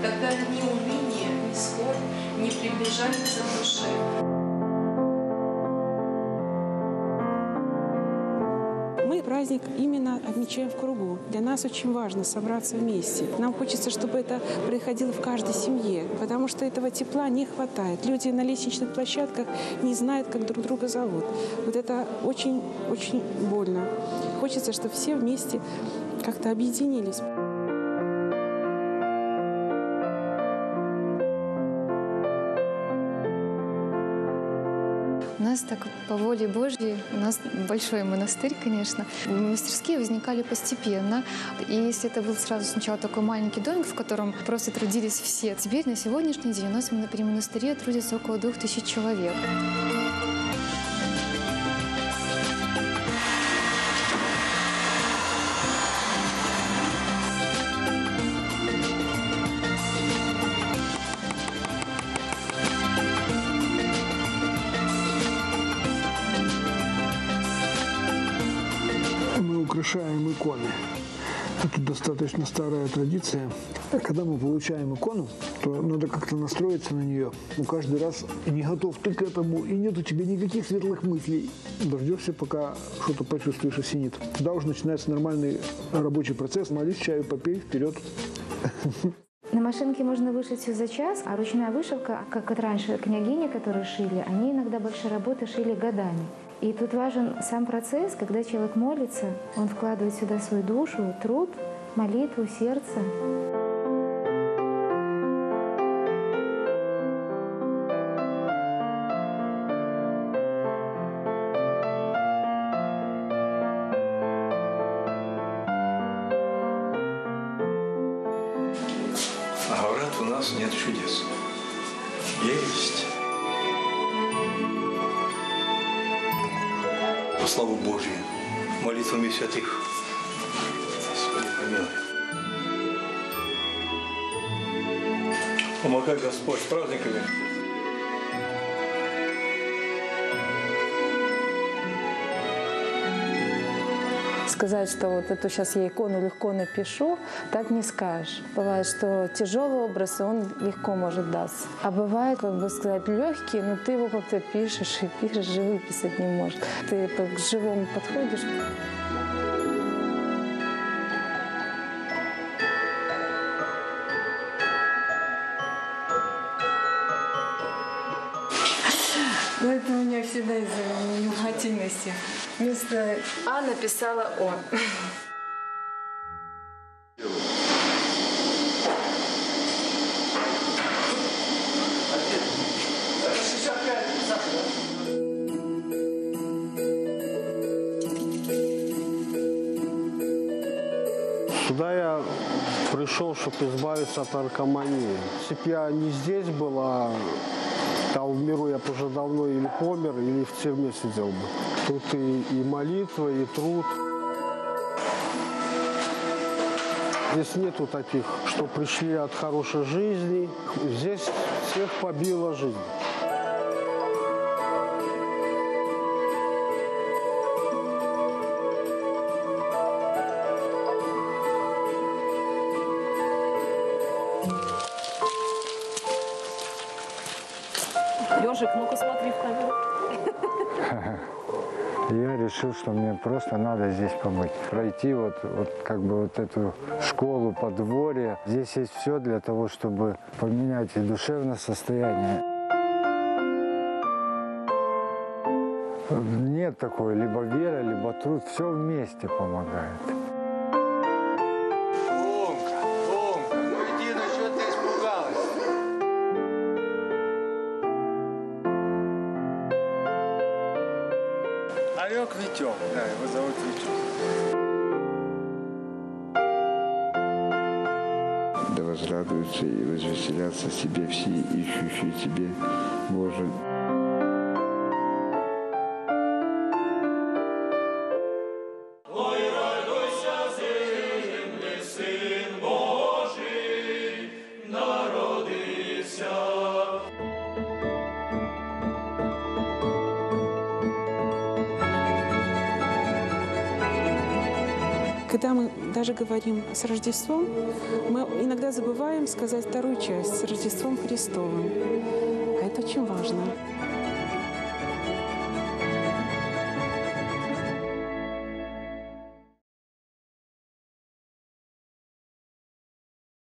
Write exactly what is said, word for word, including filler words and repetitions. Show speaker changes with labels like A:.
A: тогда ни уныние, ни скорбь не приближаются к душе.
B: Мы праздник именно отмечаем в кругу. Для нас очень важно собраться вместе. Нам хочется, чтобы это происходило в каждой семье, потому что этого тепла не хватает. Люди на лестничных площадках не знают, как друг друга зовут. Вот это очень-очень больно. Хочется, чтобы все вместе как-то объединились.
C: У нас так по воле Божьей, у нас большой монастырь, конечно. Мастерские возникали постепенно. И если это был сразу сначала такой маленький домик, в котором просто трудились все, теперь на сегодняшний день у нас при монастыре трудится около двух тысяч человек.
D: Украшаем иконы. Это достаточно старая традиция. Когда мы получаем икону, то надо как-то настроиться на нее. Ну, каждый раз не готов ты к этому, и нет у тебя никаких светлых мыслей. Дождешься, пока что-то почувствуешь осенит. Тогда уже начинается нормальный рабочий процесс. Молись, чаю попей, вперед.
E: На машинке можно вышить все за час, а ручная вышивка, как вот раньше княгини, которые шили, они иногда большие работы шили годами. И тут важен сам процесс, когда человек молится, он вкладывает сюда свою душу, труд, молитву, сердце.
F: А говорят, у нас нет чудес. Есть. По славу Божию, молитвами святых. Господи, помилуй. Помогай, Господь, с праздниками.
G: Сказать, что вот эту сейчас я икону легко напишу, так не скажешь. Бывает, что тяжелый образ, и он легко может даться. А бывает, как бы сказать, легкий, но ты его как-то пишешь и пишешь, живописать не можешь. Ты к живому подходишь.
H: Ну, это у меня всегда из-за невнимательности. Вместо А написала О.
I: Сюда я пришел, чтобы избавиться от наркомании. Если бы я не здесь был, а там в миру я бы уже давно или помер, или в тюрьме сидел бы. Тут и, и молитва, и труд. Здесь нету таких, что пришли от хорошей жизни. Здесь всех побила жизнь.
B: Ёжик, ну-ка смотри в камеру.
J: Я решил, что мне просто надо здесь помыть. Пройти вот, вот как бы вот эту школу подворья. Здесь есть все для того, чтобы поменять и душевное состояние. Нет такой либо вера, либо труд. Все вместе помогает.
K: Орек Витек, да, его зовут Витек.
L: Да возрадуются и возвеселятся себе все, ищущие тебе, Боже.
B: Когда мы даже говорим с Рождеством, мы иногда забываем сказать вторую часть с Рождеством Христовым. А это очень важно.